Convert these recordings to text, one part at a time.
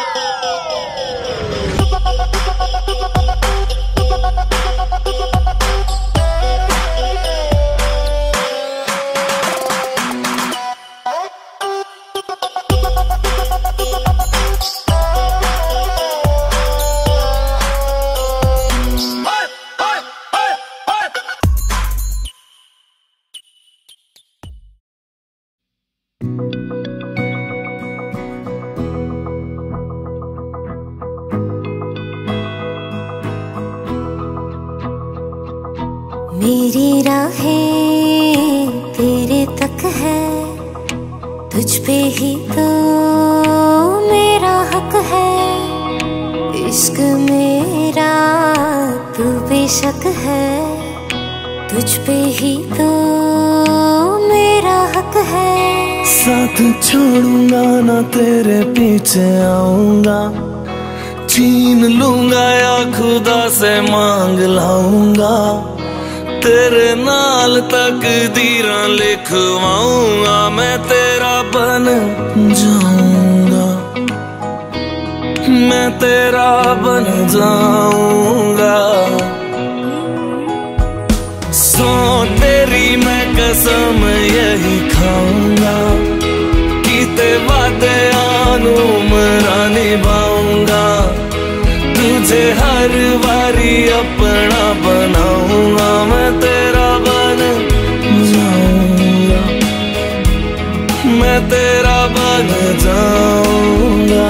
मेरी राहें तेरे तक है, तुझ पे ही तो मेरा हक है। इश्क मेरा तू बेशक है, तुझ पे ही तो मेरा हक है। साथ छोड़ूंगा ना तेरे पीछे आऊंगा, छीन लूंगा या खुदा से मांग लाऊंगा। तेरे नाल तकदीरां लिखवाऊंगा, मैं तेरा बन जाऊंगा, मैं तेरा बन जाऊंगा। सौ तेरी मैं कसम यही खाऊंगा, कीते वादे आनू मरा निभाऊंगा। तुझे हर बारी अपना बनाऊंगा, मैं तेरा बन जाऊंगा, मैं तेरा बन जाऊंगा।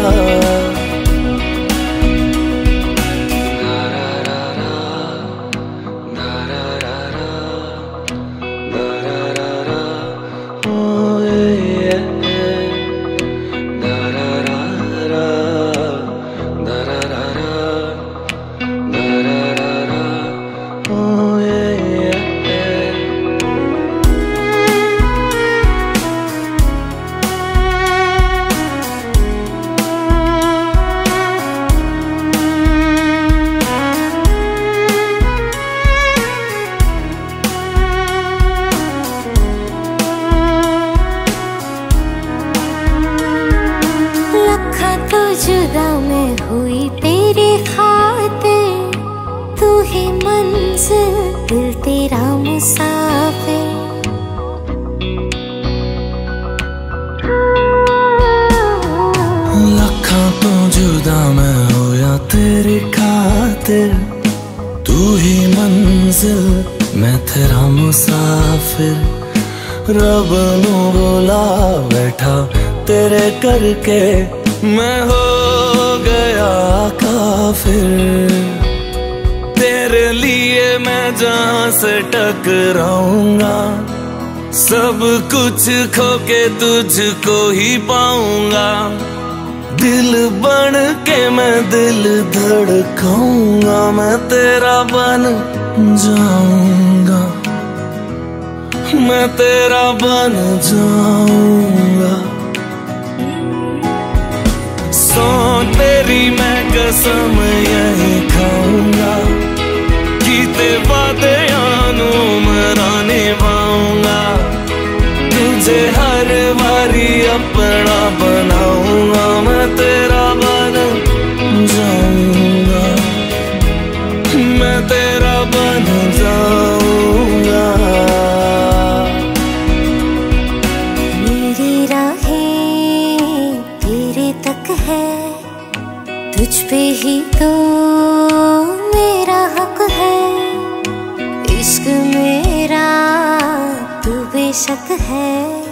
जुदा मैं हुई तेरे खातिर, तू ही मंजिल दिल तेरा मुसाफिर। लखा तो जुदा मैं होया तेरे खातिर, तू ही मंजिल मैं तेरा मुसाफिर। रब नू बोला बैठा तेरे करके, मैं हो गया काफिर। तेरे लिए मैं जहां से टकराऊंगा, सब कुछ खो के तुझको ही पाऊंगा। दिल बन के मैं दिल धड़काऊंगा, मैं तेरा बन जाऊंगा, मैं तेरा बन जाऊंगा। सौ तेरी मैं कसम यही खाऊंगा, कीते वादे आनू मरा निभाऊंगा। तुझे हर बारी अपना बनाऊंगा, मैं तेरा बन जाऊंगा, मैं तेरा बन जाऊंगा। मेरी राहें तेरे तक है, तुझ पे ही तो मेरा हक है। इश्क मेरा तू बेशक है,